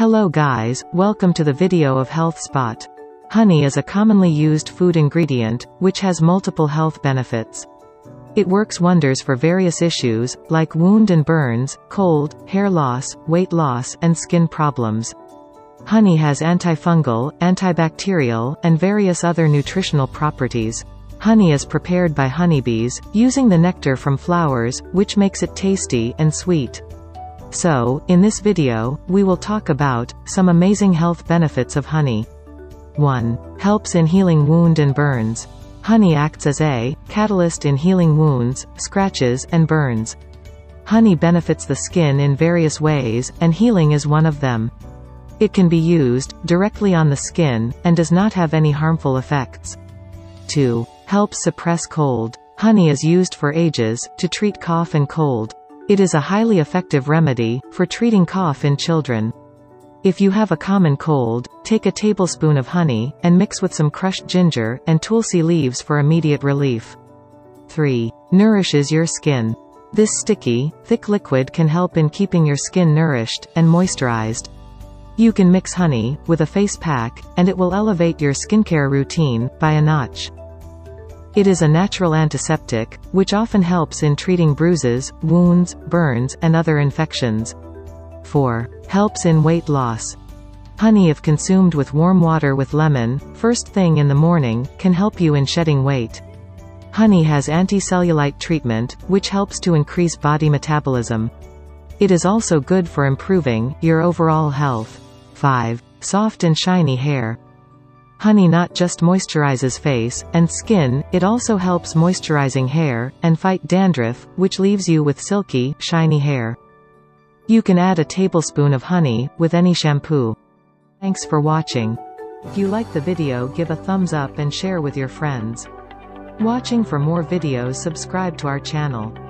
Hello guys, welcome to the video of Health Spot. Honey is a commonly used food ingredient, which has multiple health benefits. It works wonders for various issues, like wound and burns, cold, hair loss, weight loss, and skin problems. Honey has antifungal, antibacterial, and various other nutritional properties. Honey is prepared by honeybees, using the nectar from flowers, which makes it tasty and sweet. So, in this video, we will talk about some amazing health benefits of honey. 1. Helps in healing wound and burns. Honey acts as a catalyst in healing wounds, scratches, and burns. Honey benefits the skin in various ways, and healing is one of them. It can be used directly on the skin, and does not have any harmful effects. 2. Helps suppress cold. Honey is used for ages, to treat cough and cold. It is a highly effective remedy for treating cough in children. If you have a common cold, take a tablespoon of honey, and mix with some crushed ginger, and tulsi leaves for immediate relief. 3. Nourishes your skin. This sticky, thick liquid can help in keeping your skin nourished, and moisturized. You can mix honey with a face pack, and it will elevate your skincare routine by a notch. It is a natural antiseptic, which often helps in treating bruises, wounds, burns, and other infections. 4. Helps in weight loss. Honey, if consumed with warm water with lemon, first thing in the morning, can help you in shedding weight. Honey has anti-cellulite treatment, which helps to increase body metabolism. It is also good for improving your overall health. 5. Soft and shiny hair. Honey not just moisturizes face and skin, it also helps moisturizing hair, and fight dandruff, which leaves you with silky, shiny hair. You can add a tablespoon of honey with any shampoo. Thanks for watching. If you like the video, give a thumbs up and share with your friends. Watching for more videos, subscribe to our channel.